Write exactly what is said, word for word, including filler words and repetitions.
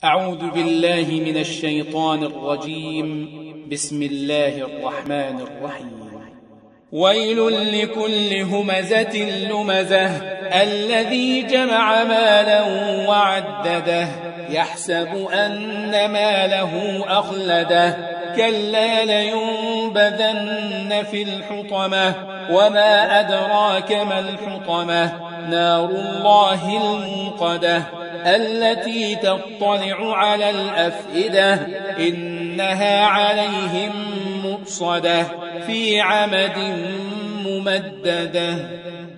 أعوذ بالله من الشيطان الرجيم. بسم الله الرحمن الرحيم. ويل لكل همزة لمزة الذي جمع مالا وعدده يحسب أن ماله أخلده كلا لينبذن في الحطمة وما أدراك ما الحطمة نار الله الموقدة التي تطلع على الأفئدة إنها عليهم مؤصدة في عمد ممددة.